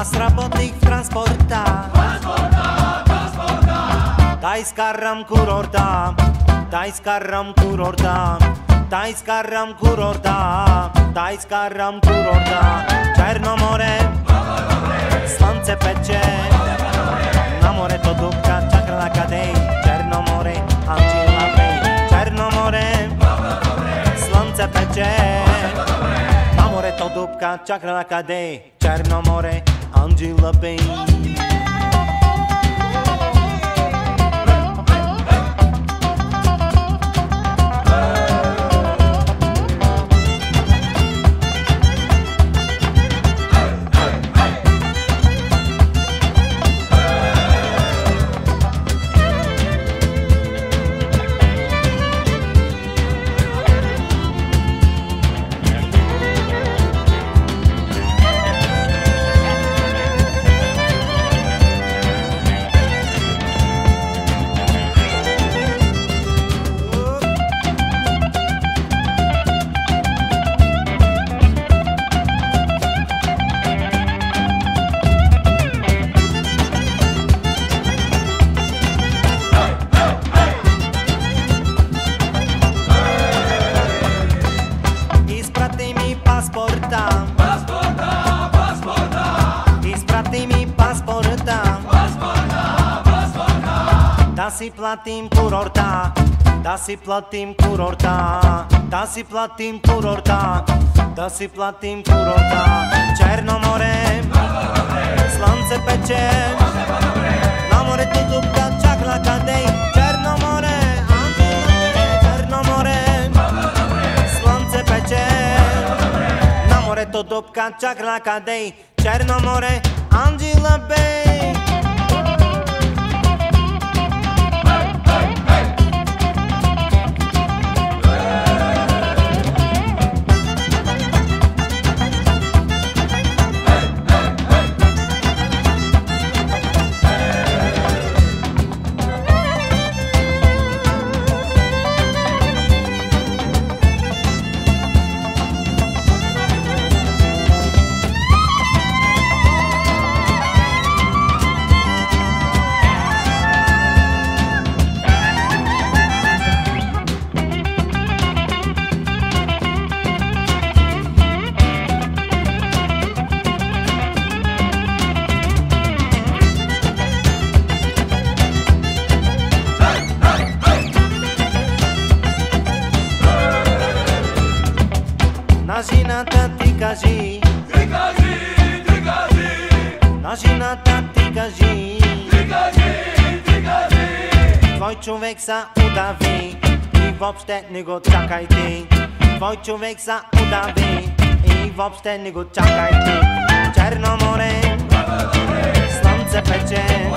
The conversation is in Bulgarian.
Аз работих в транспорта, да изкарам курорта, да изкарам курорта, да изкарам курорта, да изкарам курорта. Черно море, слънце пече, на морето дупка чакра къде. Черно море, Анджела Бей. Черно море, слънце пече, на морето дупка чакра къде. Черно море, Анджела Бей. Да си платим курорта, да си платим курорта, да си платим курорта, да си платим курорта. Черно море, слънце пече, на морето дупка чакла къде. Черно море, Черно море, слънце пече, на морето дупка чакла къде. Черно море, Анджела Бей. На жената ти кажи, ти кажи, ти кажи, на жената ти кажи, ти кажи, ти кажи. Твой човек са удави и въобще не го чакайте. Твой човек са удави и въобще не го чакайте. Черно море, слънце пече,